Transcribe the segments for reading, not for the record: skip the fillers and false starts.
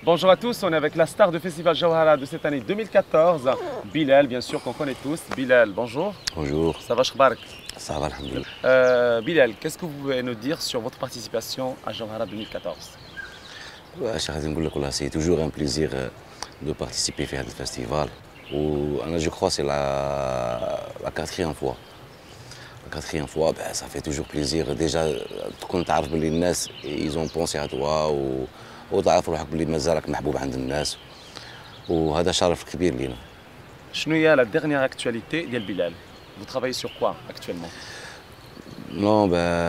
Bonjour à tous, on est avec la star du festival Jawhara de cette année 2014, Bilal, bien sûr qu'on connaît tous. Bilal, bonjour. Bonjour. Ça va, Shkbark? Ça va, alhamdoulilah. Bilal, qu'est-ce que vous pouvez nous dire sur votre participation à Jawhara 2014? C'est toujours un plaisir de participer à ce festival. Je crois que c'est la quatrième fois. La quatrième fois, ça fait toujours plaisir. Déjà, quand tu sais que les gens ils ont pensé à toi وتعرف روحك بلي مازالك محبوب عند الناس وهذا شرف كبير لينا. شنو هي la dernière actualité ديال Bilal? Vous travaillez sur quoi actuellement? Non,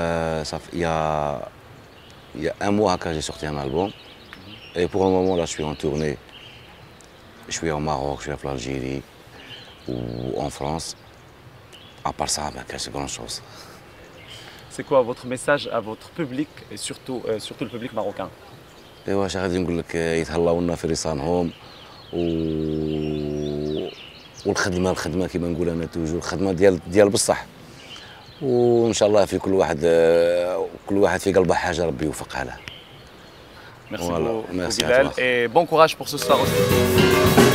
il y a un mois que j'ai sorti un album. Et pour le moment, là, je suis en tournée. Je suis au Maroc, je suis en Algérie ou en France. À part ça, c'est grand chose. C'est quoi votre message à votre public et surtout le public marocain? ايوا اش غادي نقول لك يتهلاو لنا في رصانهم والخدمه كما نقول انا توجور الخدمه ديال بصح وان شاء الله في كل واحد في قلبه حاجه ربي يوفقها له. Merci beaucoup Bilal et bon courage pour ce soir aussi.